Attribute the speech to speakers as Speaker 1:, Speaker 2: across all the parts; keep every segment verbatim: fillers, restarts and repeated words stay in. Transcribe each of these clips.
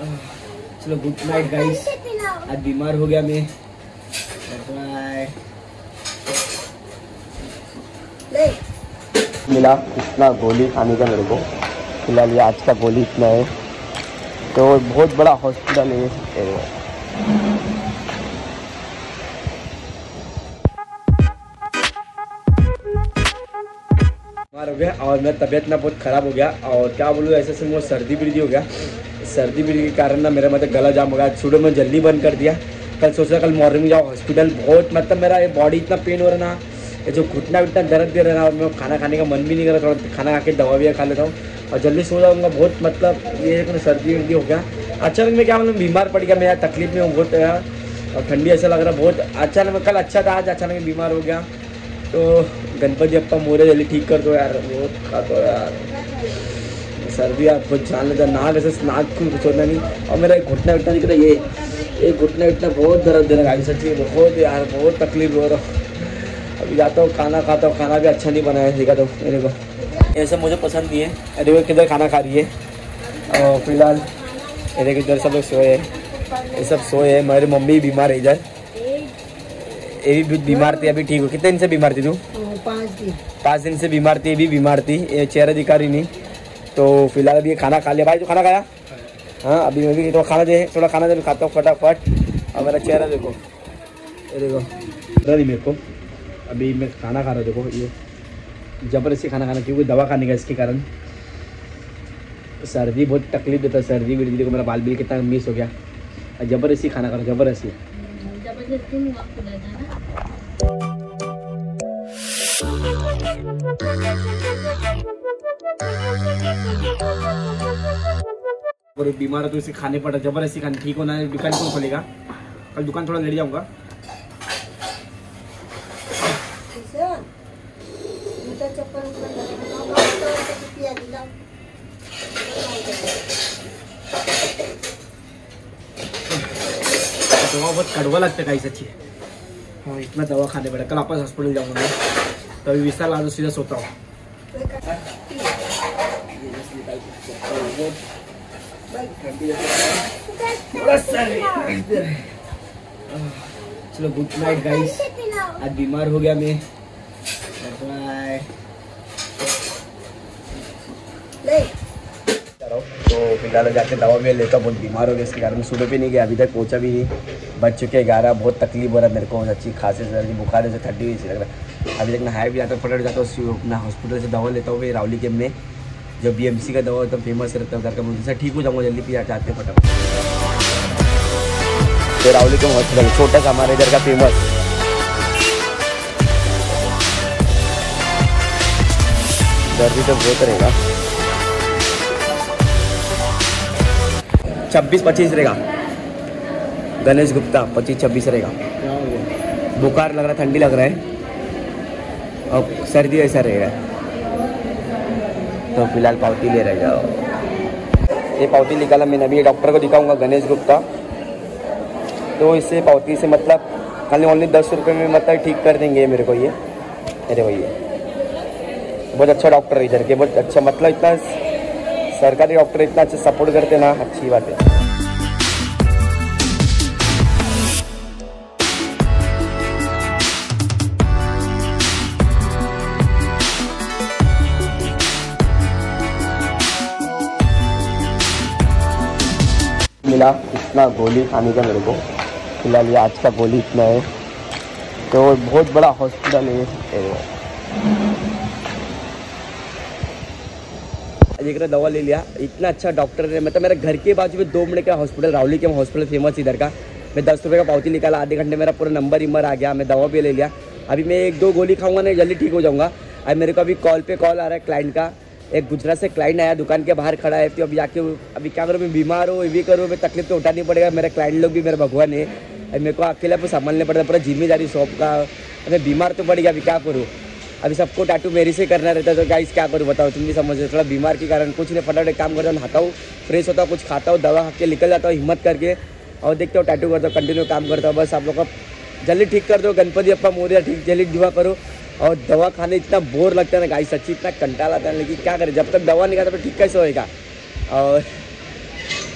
Speaker 1: चलो good night guys. आज बीमार हो गया मैं। बाय।
Speaker 2: मिला इतना गोली खाने का मेरे को, फिलहाल ये आज का गोली इतना है, तो बहुत बड़ा हॉस्पिटल है ये।
Speaker 1: बीमार हो गया और मेरा तबीयत ना बहुत ख़राब हो गया, और क्या बोलूँ ऐसे से मुझे सर्दी बिरदी हो गया। सर्दी बिरदी के कारण ना मेरा मतलब गला जाम हो गया। सुबह में जल्दी बंद कर दिया। कल सोचा कल मॉर्निंग में जाओ हॉस्पिटल। बहुत मतलब मेरा ये बॉडी इतना पेन हो रहा ना, ये जो घुटना इतना दर्द दे रहा है ना, और मैं खाना खाने का मन भी नहीं कर रहा। थोड़ा खाना खा के दवा भी खा लेता हूँ और जल्दी सो जाऊँगा। बहुत मतलब ये सर्दी वर्दी हो गया। अचानक में क्या मतलब बीमार पड़ गया। मैं तकलीफ में हूँ बहुत यार, और ठंडी ऐसा लग रहा बहुत। अचानक में कल अच्छा था, आज अचानक में बीमार हो गया। तो गणपति अप्पा मोरे जल्दी ठीक कर दो यार, बहुत खा दो यार। सर्दी आप बहुत जान लेता, नाक ऐसे नाक कुछ होता नहीं। और मेरा घुटना उठना दिख रहा है, ये ये घुटना उठना बहुत दर्द दे रहा है सच्ची, बहुत यार बहुत तकलीफ हो रहा। अभी जाता हूँ खाना खाता हूँ, खाना भी अच्छा नहीं बनाया देखा तो मेरे को, ये सब मुझे पसंद नहीं है। अरे वो किधर खाना खा रही है। और फिलहाल मेरे किधर सब लोग सोए हैं, ये सब सोए हैं। मेरी मम्मी बीमार है इधर, ये भी बीमार थी, अभी ठीक हो। कितने दिन से बीमार थी तू?
Speaker 3: पाँच दिन
Speaker 1: पाँच दिन से बीमार थी, अभी बीमार थी, ये चेहरा दिखा रही नहीं। तो फिलहाल अभी ये खाना खा लिया। भाई तू खाना खाया? हाँ अभी मैं भी थोड़ा खाना दे, थोड़ा खाना दे, खाता हूँ फटाफट। और मेरा चेहरा देखो, ये देखो नहीं मेरे को। अभी मैं खाना खा रहा हूँ, देखो ये ज़बरदस्ती खाना खाना, क्योंकि दवा खाने का इसके कारण। सर्दी बहुत तकलीफ देता है, सर्दी भी देखो मेरा बाल बिल कितना मिस हो गया। ज़बरदस्ती खाना खा रहा हूँ, ज़बरदस्ती। और बीमार है तो इसे खाने पड़ा, जबरदस्ती खाने। ठीक होना है, दुकान कौन खोलेगा? कल दुकान थोड़ा लेट जाऊंगा। दवा बहुत कड़वा लगता है सच्ची। हाँ इतना दवा खाने पड़ा। कल वापस हॉस्पिटल जाऊंगा मैं, तभी विस्तार ला दो, सीधा सोता हूँ। चलो गुड नाइट गाइस। आज बीमार हो गया मैं। बाय। तो फिलहाल जाके दवा भी लेता हूँ, बहुत बीमार हो गया इसके कारण। सुबह भी नहीं गया, अभी तक पहुंचा भी नहीं। बज चुके ग्यारह, बहुत तकलीफ हो रहा है मेरे को, अच्छी खांसी सर्दी बुखार से ठंडी हुई लग रहा है। अभी तक नहाया भी जाता हूँ, फटाफट जाता हूँ अपना हॉस्पिटल से दवा लेता हूँ। रावली कैम्प में जो बी एम सी का दवा होता है फेमस रहता है उधर का, मुझे ठीक हो जाऊँगा जल्दी। पिया चाहते फटाफट। तो रावली कैम्प हॉस्पिटल छोटा सा हमारे इधर का फेमस। दर्द तो बहुत रहेगा। छब्बीस पच्चीस रहेगा। गणेश गुप्ता पच्चीस छब्बीस रहेगा। बुखार लग रहा है, ठंडी लग रहा है और सर्दी ऐसा रहेगा। तो फिलहाल पावती ले रहे जाओ। ये पावती निकाला मैंने, अभी डॉक्टर को दिखाऊंगा गणेश गुप्ता। तो इससे पावती से मतलब खाली ओनली दस रुपये में मतलब ठीक कर देंगे मेरे को ये। अरे भैया बहुत अच्छा डॉक्टर है इधर के, बहुत अच्छा मतलब इतना सरकारी डॉक्टर इतना अच्छा सपोर्ट करते ना, अच्छी बात है।
Speaker 2: मिला इतना गोली खाने का मेरे को, फिलहाल ये आज का गोली इतना है, तो बहुत बड़ा हॉस्पिटल है ये।
Speaker 1: एक दवा ले लिया, इतना अच्छा डॉक्टर है, मतलब मेरा घर के बाजू में दो मिनट का हॉस्पिटल, रावली कैम्प हॉस्पिटल फेमस इधर का। मैं दस रुपये का पावती निकाला, आधे घंटे मेरा पूरा नंबर इम्बर आ गया, मैं दवा भी ले लिया। अभी मैं एक दो गोली खाऊंगा ना जल्दी ठीक हो जाऊंगा। अब मेरे को अभी कॉल पे कॉल आ रहा है क्लाइंट का, एक गुजरात से क्लाइंट आया, दुकान के बाहर खड़ा है। तो अभी आके अभी क्या करूँ, मैं बीमार हूँ, ये भी करूँ, मैं तकलीफ तो उठानी पड़ेगा। मेरे क्लाइंट लोग भी मेरे भगवान है, मेरे को अकेला पर संभालने पड़ता है, पूरा जिम्मेदारी शॉप का। मैं बीमार तो पड़ गया, अभी क्या करूँ। अभी सबको टैटू मेरी से करना रहता है, तो गाइस क्या करूँ बताओ, तुम भी समझ। थोड़ा बीमार के कारण कुछ नहीं, फटाफट काम करता हूँ, नहाता हूँ, फ्रेश होता हूँ, कुछ खाता हूँ, दवा खा के निकल जाता हूँ हिम्मत करके, और देखते हो टैटू करता हूँ, कंटिन्यू काम करता हूँ। बस आप लोग का जल्दी ठीक कर दो, गणपति अप्पा मोरिया ठीक जल्दी दुआ करो। और दवा खाने इतना बोर लगता है ना गाइस, सच्ची इतना कंटाल आता है, लेकिन क्या करें, जब तक दवा नहीं खाता तो ठीक कैसे होएगा। और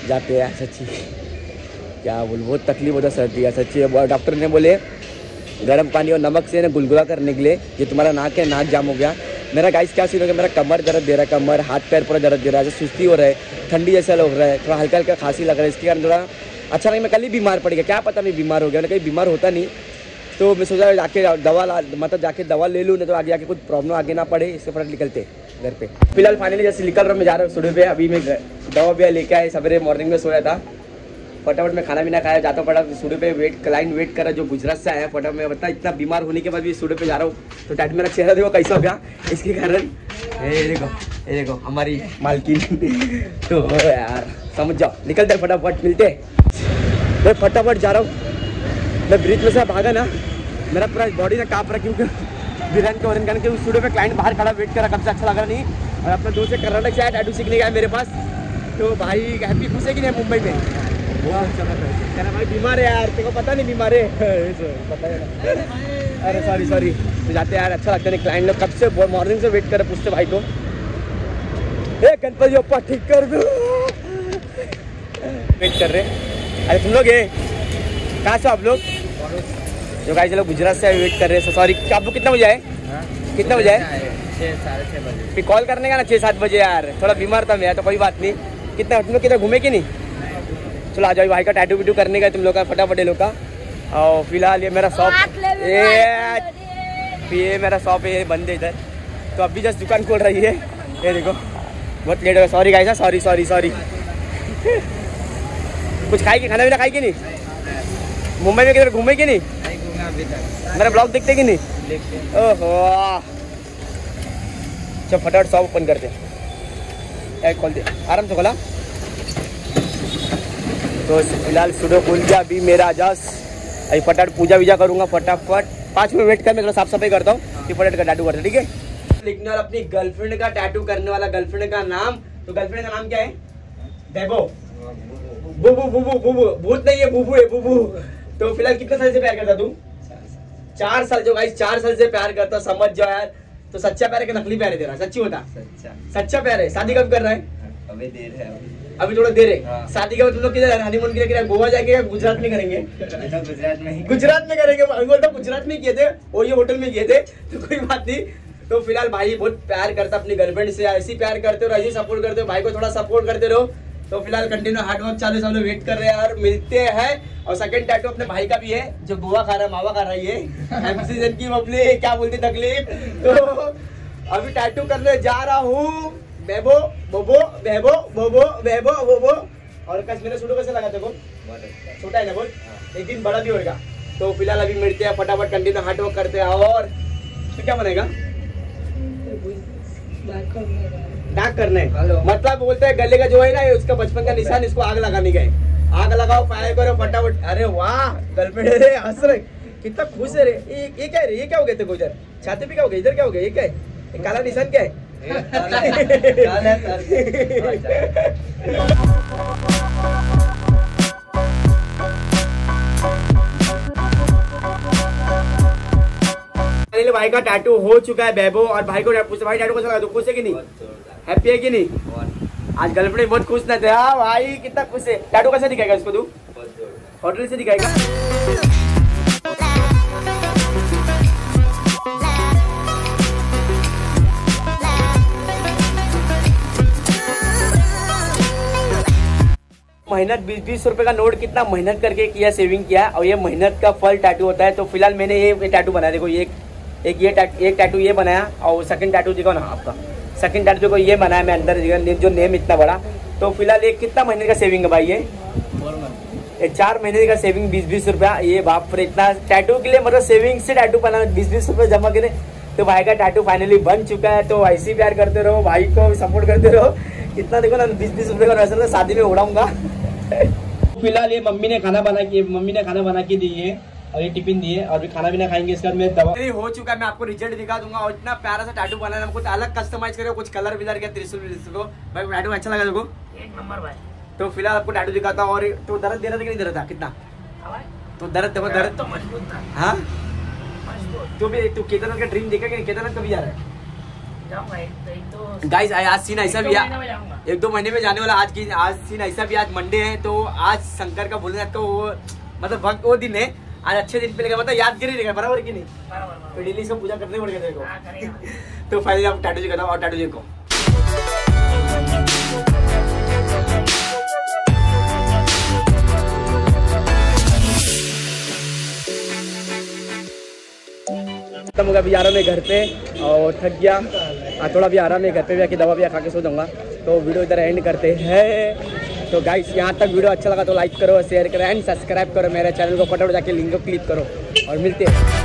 Speaker 1: जाते हैं सच्ची, क्या बोल बहुत तकलीफ होता सर्दी है सच्ची। डॉक्टर ने बोले गर्म पानी और नमक से ना गुलगुला करने के लिए, ये तुम्हारा नाक है, नाक जाम हो गया। मेरा गाइस क्या सीन हो गया, मेरा कमर दर्द दे रहा है, कमर हाथ पैर पूरा दर्द दे रहा है, सुस्ती हो रहा है, ठंडी जैसा लग रहा है, थोड़ा हल्का हल्का खांसी लग रहा है, इसके कारण थोड़ा अच्छा नहीं। मैं कल ही बीमार पड़ गया, क्या पता मैं बीमार हो गया, मैं कहीं बीमार होता नहीं। तो मैं सोचा जाके दवा ला मतलब जाके दवा ले लूँ, नहीं तो आगे जाके कुछ प्रॉब्लम आगे ना पड़े, इससे फर्क निकलते घर पे। फिलहाल फाइनली जैसे निकल रहा हूँ, मैं जा रहा हूँ स्टूडियो पे। अभी मैं दवा भी लेके आए, सवेरे मॉर्निंग में सोया था, फटाफट मैं खाना पीना खाया, जाता पड़ा स्टूडियो पे। वेट क्लाइंट वेट कर रहा जो गुजरात से आया, फटाफट मैं बता इतना बीमार होने के बाद भी स्टूडियो पे जा रहा हूँ। तो टाइट मेरा चेहरा देखो कैसा हो गया, इसके कारण ये देखो ये देखो हमारी मालकिन तो यार समझ जाओ, निकलते फटाफट मिलते। मैं फटाफट जा रहा हूँ, मैं ब्रिज में से भागा ना, मेरा पूरा बॉडी ना काँप रहा, क्योंकि बिरन के वरन के स्टूडियो पे क्लाइंट बाहर खड़ा वेट करा, कब से अच्छा लगा नहीं। और अपना दोस्त से कर्नाटक से आया, टैटू सीखने गया मेरे पास। तो भाई हैप्पी खुश है कि नहीं मुंबई में? कहना भाई बीमार है यार, तेरे को पता नहीं बीमार है पता है। अरे सॉरी सॉरी तो जाते यार, अच्छा लगता है। क्लाइंट लोग कब से मॉर्निंग से वेट कर रहे, पूछते भाई को ए गणपति बप्पा ठीक कर दो, वेट कर रहे। अरे तुम लोग ये कहाँ से आप लोग? जो गाइस लोग गुजरात से वेट कर रहे हैं। सॉरी आप लोग कितना बजे आए? कितना बजे आए?
Speaker 2: छः साढ़े छः बजे।
Speaker 1: फिर कॉल करने का ना छः सात बजे यार, थोड़ा बीमार था मैं, तो कोई बात नहीं। कितना तुम लोग कितना घूमे कि नहीं? चलो आ जाओ, भाई का टैटू वीटू करने का तुम लोग का फटाफट लोग का। और फिलहाल ये मेरा शॉप, ये ये मेरा शॉप है, ये बंद है इधर। तो अभी जस्ट दुकान खोल रही है, ये देखो बहुत लेट हो गया। Sorry guys, sorry sorry sorry. कुछ खाएगी, खाना पीना खाएगी नहीं? मुंबई में किधर घूमे कि नहीं? मेरा ब्लॉग देखते कि नहीं? ओहो चल फटाफट शॉप ओपन करते हैं, खोलते आराम से खोला। तो फिलहाल स्टूडियो खोल गया अभी मेरा जस्ट। अभी फटाफट पूजा वीजा करूंगा, फटाफट पाँच मिनट वेट कर, मैं थोड़ा साफ सफाई करता हूँ, फिर फटाफट का टैटू करते, ठीक है? लिखने वाला अपनी गर्लफ्रेंड का टैटू करने वाला, गर्लफ्रेंड का नाम। तो गर्लफ्रेंड का नाम क्या है? बेबो। बुबू बुबू बुबू भूत नहीं है, बुबू है बुबू। तो फिलहाल कितने साल से प्यार करता तू? चार साल। जो गाइस चार साल से प्यार करता, समझ जाओ यार। तो सच्चा प्यार है कि नकली प्यार है तेरा? सच्ची होता? सच्चा सच्चा प्यार है। शादी कब कर रहा है? अभी देर है, अभी थोड़ा देर है। हाँ। शादी के बाद तुम लोग किधर हनीमून के लिए गोवा जाएंगे या गुजरात में करेंगे? गुजरात में गुजरात में करेंगे। बोलता गुजरात में किए थे, वो ये होटल में किए थे, तो कोई बात नहीं। तो फिलहाल भाई बहुत प्यार करता अपनी गर्लफ्रेंड से, ऐसी प्यार करते हो, ऐसी सपोर्ट करते हो, भाई को थोड़ा सपोर्ट करते रहो। तो फिलहाल कंटिन्यू हार्ड वर्क चालू, सब लोग वेट कर रहे हैं यार, मिलते हैं। और सेकंड टैटू अपने भाई का भी है, जो गोवा खा रहा है, मावा खा रहा है, ये एमसीजन की पब्लिक क्या बोलती तकलीफ। तो अभी टैटू करने जा रहा हूँ। बेबो बोबो बेबो बोबो बेबो बोबो। और कस मेरे सूटो कैसे लगा देखो, छोटा है ना बहुत, एक दिन बड़ा भी होगा। तो फिलहाल अभी मिलते हैं, फटाफट कंटिन्यू हार्ड वर्क करते हैं। और तो क्या बनेगा? डाक करने मतलब बोलते हैं गले का जो है ना, उसका बचपन का निशान, इसको आग लगाने गए। आग लगाओ, फायर करो फटाफट। अरे वाह गर्लफ्रेंड रे, हंस रहे, कितना खुश है रे। ये ये क्या है रे? ये क्या हो गया तेरे को इधर? छाती पे क्या हो गया? इधर क्या हो गया? ये क्या है? ये काला निशान क्या है? भाई का टैटू हो चुका है बेबो। और भाई को पूछते भाई टैटू कैसा लगा? तो खुश है कि नहीं? हैप्पी है कि नहीं? आज गर्लफ्रेंड बहुत खुश ना थे। हाँ भाई कितना खुश है। टैटू कैसे दिखाएगा इसको तू? होटल से दिखाएगा। मेहनत बीस बीस रुपए का नोट, कितना मेहनत करके किया, सेविंग किया, और ये मेहनत का फल टैटू होता है। तो फिलहाल मैंने ये टैटू बनाया, देखो ये एक ये टैटू एक टैटू ये बनाया, और सेकंड टैटू देखो ना आपका, सेकंड टैटू देखो ये बनाया मैं अंदर, जो नेम इतना बड़ा। तो फिलहाल ये कितना महीने का सेविंग है भाई? ये ये चार महीने का सेविंग, बीस बीस रुपया। ये बाप रे, इतना टैटू के लिए मतलब सेविंग से टैटू बनाना, बीस बीस रुपये जमा करे। तो भाई का टैटू फाइनली बन चुका है। तो ऐसे ही प्यार करते रहो, भाई को सपोर्ट करते रहो। कितना देखो ना, बीस बीस रुपये का वैसे तो शादी में उड़ाऊंगा। फिलहाल ये मम्मी ने खाना बना के मम्मी ने खाना बना के दी है, और ये टिफिन दी है, और भी खाना पीना खाएंगे। इसके बाद में दवा हो चुका है, मैं आपको रिजल्ट दिखा दूंगा। और इतना प्यारा सा टैटू बनाना, हमको अलग कस्टमाइज करे, कुछ कलर विलर के त्रिशूल को। भाई टैटू अच्छा लगा देखो, एक नंबर भाई। तो फिलहाल आपको टैटू दिखाता हूँ। और तो दर्द दे रहा था कि नहीं दे रहा था? कितना तो दर्द देखो, दर्द तो मजबूत था। हाँ तो भी तू केदारनाथ का ड्रीम देखा कि नहीं? केदारनाथ कभी जा रहा है?
Speaker 3: जाऊंगा, एक तो
Speaker 1: गाइस आज सीन ऐसा भी है, एक दो महीने में जाने वाला। आज की आज सीन ऐसा भी, आज मंडे है तो आज शंकर का बोलने का वो मतलब वक्त वो दिन है, आज अच्छे दिन पे लेगा, मतलब यादगिरी रहेगा, बराबर की नहीं। तो डेली इसको पूजा करने पड़ेगा तेरे को। तो फाइनली आप टैटू जी करता हूँ और टैटू जी को खत्म होगा। अभी आ रहा मैं घर पे और थक गया, थोड़ा भी आ रहा मैं घर पे भी आके दवा भी खा के सो जाऊंगा। तो वीडियो इधर एंड करते हैं। तो गाइस यहाँ तक वीडियो अच्छा लगा तो लाइक करो, शेयर करो एंड सब्सक्राइब करो मेरे चैनल को, फटाफट जाके लिंक को क्लिक करो और मिलते हैं।